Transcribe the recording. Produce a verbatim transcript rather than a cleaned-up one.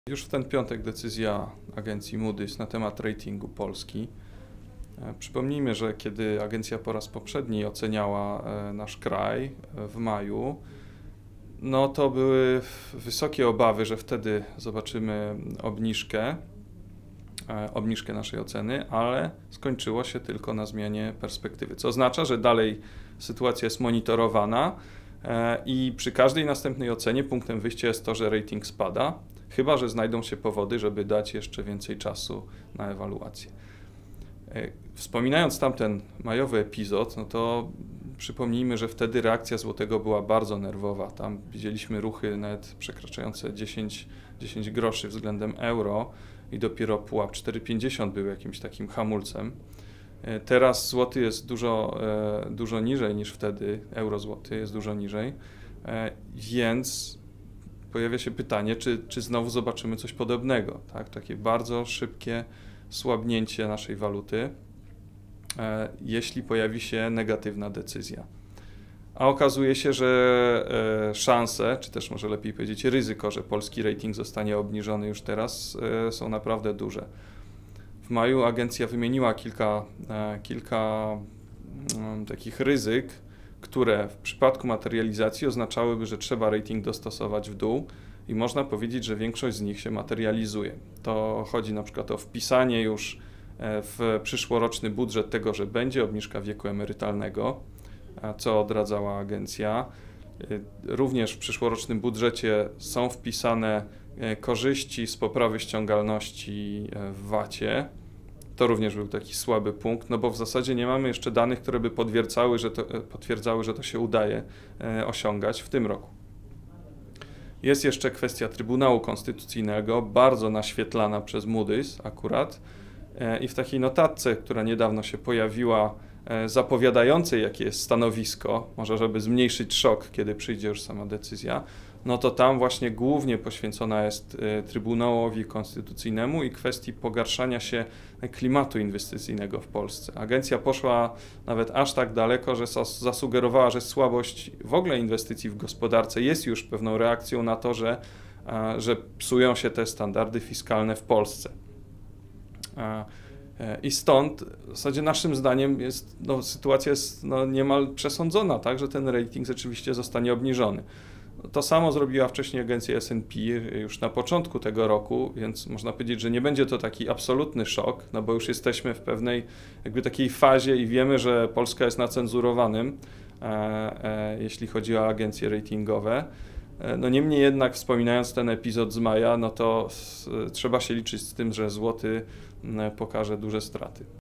Już w ten piątek decyzja agencji Moody's na temat ratingu Polski. Przypomnijmy, że kiedy agencja po raz poprzedni oceniała nasz kraj w maju, no to były wysokie obawy, że wtedy zobaczymy obniżkę, obniżkę naszej oceny, ale skończyło się tylko na zmianie perspektywy, co oznacza, że dalej sytuacja jest monitorowana i przy każdej następnej ocenie punktem wyjścia jest to, że rating spada, chyba że znajdą się powody, żeby dać jeszcze więcej czasu na ewaluację. Wspominając tamten majowy epizod, no to przypomnijmy, że wtedy reakcja złotego była bardzo nerwowa. Tam widzieliśmy ruchy nawet przekraczające dziesięć, dziesięć groszy względem euro i dopiero pułap cztery pięćdziesiąt był jakimś takim hamulcem. Teraz złoty jest dużo, dużo niżej niż wtedy, euro złoty jest dużo niżej, więc pojawia się pytanie, czy, czy znowu zobaczymy coś podobnego, tak? Takie bardzo szybkie słabnięcie naszej waluty, e, jeśli pojawi się negatywna decyzja. A okazuje się, że e, szanse, czy też może lepiej powiedzieć ryzyko, że polski rating zostanie obniżony już teraz, e, są naprawdę duże. W maju agencja wymieniła kilka, e, kilka e, takich ryzyk, które w przypadku materializacji oznaczałyby, że trzeba rating dostosować w dół i można powiedzieć, że większość z nich się materializuje. To chodzi na przykład o wpisanie już w przyszłoroczny budżet tego, że będzie obniżka wieku emerytalnego, co odradzała agencja. Również w przyszłorocznym budżecie są wpisane korzyści z poprawy ściągalności w vacie. To również był taki słaby punkt, no bo w zasadzie nie mamy jeszcze danych, które by potwierdzały, że to, potwierdzały, że to się udaje e, osiągać w tym roku. Jest jeszcze kwestia Trybunału Konstytucyjnego, bardzo naświetlana przez Moody's akurat e, i w takiej notatce, która niedawno się pojawiła, e, zapowiadającej, jakie jest stanowisko, może żeby zmniejszyć szok, kiedy przyjdzie już sama decyzja, no to tam właśnie głównie poświęcona jest e, Trybunałowi Konstytucyjnemu i kwestii pogarszania się klimatu inwestycyjnego w Polsce. Agencja poszła nawet aż tak daleko, że zasugerowała, że słabość w ogóle inwestycji w gospodarce jest już pewną reakcją na to, że, e, że psują się te standardy fiskalne w Polsce. E, I stąd w zasadzie naszym zdaniem jest, no, sytuacja jest no, niemal przesądzona, tak, że ten rating rzeczywiście zostanie obniżony. To samo zrobiła wcześniej agencja S and P już na początku tego roku, więc można powiedzieć, że nie będzie to taki absolutny szok, no bo już jesteśmy w pewnej jakby takiej fazie i wiemy, że Polska jest na cenzurowanym, e, e, jeśli chodzi o agencje ratingowe. E, no niemniej jednak wspominając ten epizod z maja, no to s, trzeba się liczyć z tym, że złoty m, pokaże duże straty.